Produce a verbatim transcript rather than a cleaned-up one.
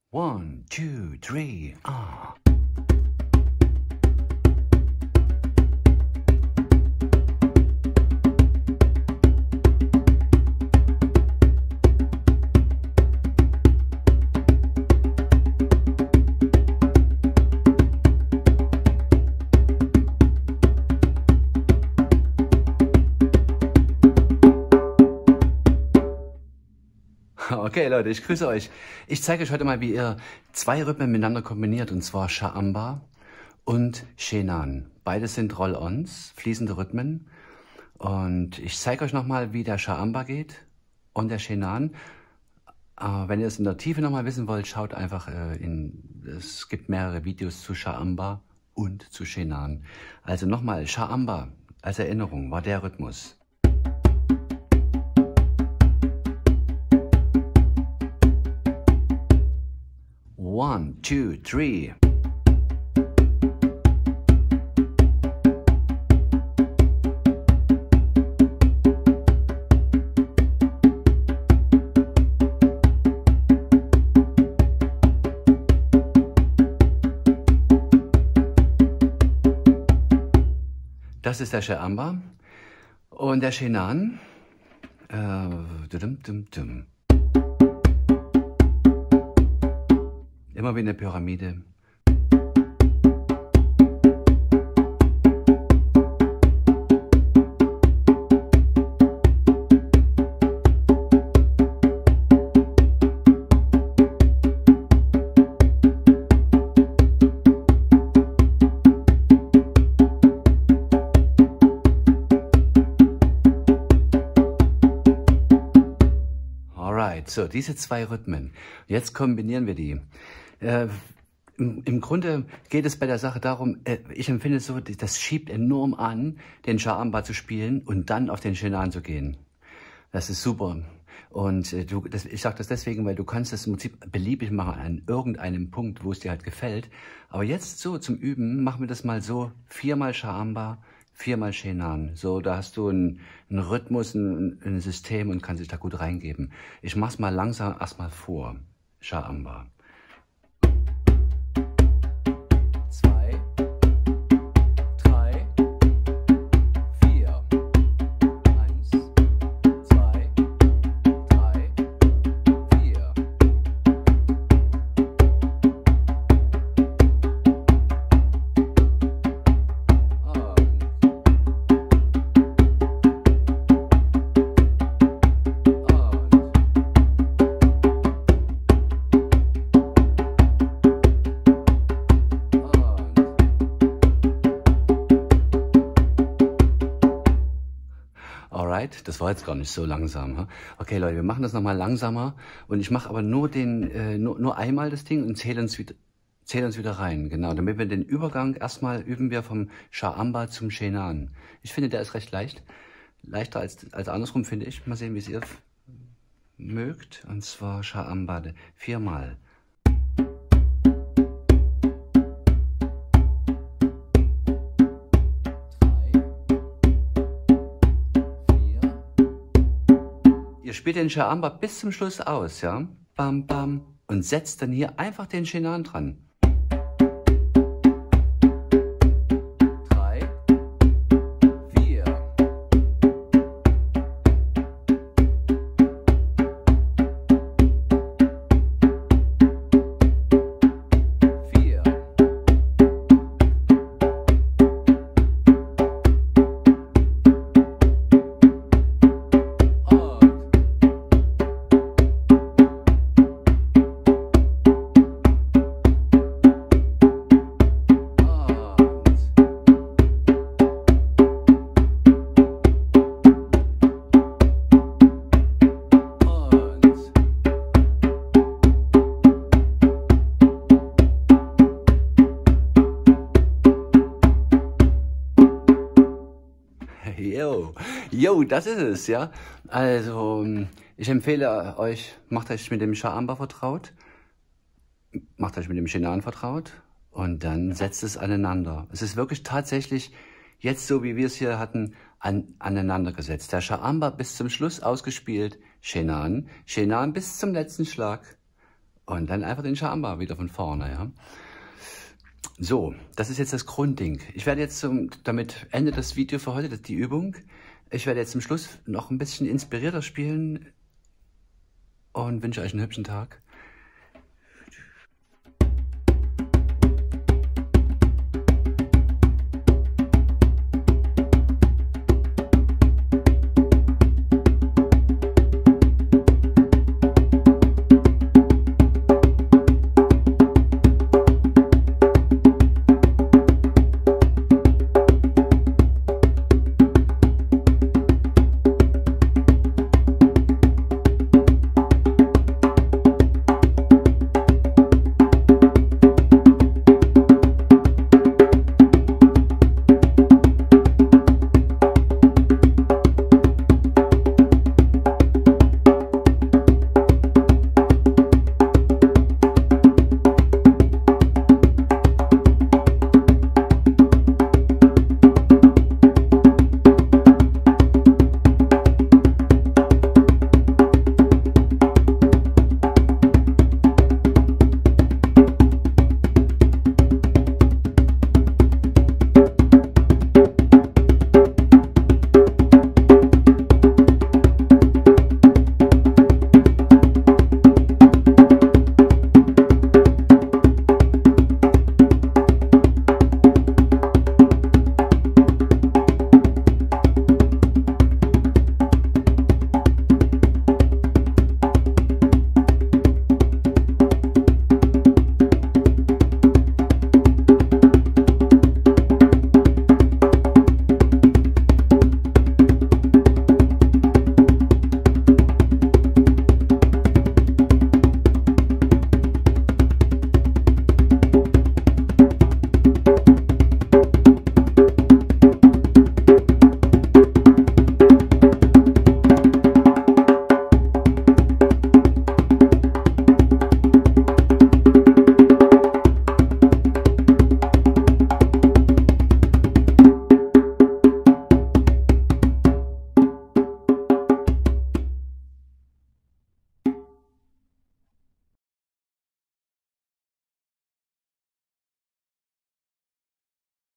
One, two, three, ah. Okay, Leute, ich grüße euch. Ich zeige euch heute mal, wie ihr zwei Rhythmen miteinander kombiniert, und zwar Sha'amba und Shenan. Beides sind Roll-Ons, fließende Rhythmen. Und ich zeige euch nochmal, wie der Sha'amba geht und der Shenan. Äh, wenn ihr es in der Tiefe nochmal wissen wollt, schaut einfach äh, in, es gibt mehrere Videos zu Sha'amba und zu Shenan. Also nochmal, Sha'amba als Erinnerung war der Rhythmus. One, two, three. Das ist der Sha'amba und der Shenan. Äh, dum, dum, dum. Immer wie eine Pyramide. Alright, so diese zwei Rhythmen. Jetzt kombinieren wir die. Äh, im, Im Grunde geht es bei der Sache darum, äh, ich empfinde es so, das schiebt enorm an, den Sha'amba zu spielen und dann auf den Shenan zu gehen. Das ist super. Und äh, du, das, ich sage das deswegen, weil du kannst das im Prinzip beliebig machen an irgendeinem Punkt, wo es dir halt gefällt. Aber jetzt so zum Üben machen wir das mal so, viermal Sha'amba, viermal Shenan. So, da hast du einen, einen Rhythmus, ein, ein System und kannst dich da gut reingeben. Ich mach's mal langsam erstmal vor. Sha'amba. Alright, das war jetzt gar nicht so langsam. Okay, Leute, wir machen das nochmal langsamer und ich mache aber nur den, äh, nur, nur einmal das Ding und zähle uns wieder, zähle uns wieder rein. Genau, damit wir den Übergang erstmal üben wir vom Sha'amba zum Shenan. Ich finde, der ist recht leicht, leichter als als andersrum, finde ich. Mal sehen, wie es ihr mögt. Und zwar Sha'amba viermal. Ihr spielt den Sha'amba bis zum Schluss aus, ja? Bam, bam. Und setzt dann hier einfach den Shenan dran. Drei, vier. Vier. Jo, jo, das ist es, ja. Also, ich empfehle euch, macht euch mit dem Sha'amba vertraut, macht euch mit dem Shenan vertraut und dann setzt es aneinander. Es ist wirklich tatsächlich jetzt so, wie wir es hier hatten, an, aneinander gesetzt. Der Sha'amba bis zum Schluss ausgespielt, Shenan, Shenan bis zum letzten Schlag Und dann einfach den Schambar wieder von vorne, ja. So, das ist jetzt das Grundding. Ich werde jetzt zum, damit endet das Video für heute, das ist die Übung. Ich werde jetzt zum Schluss noch ein bisschen inspirierter spielen und wünsche euch einen hübschen Tag.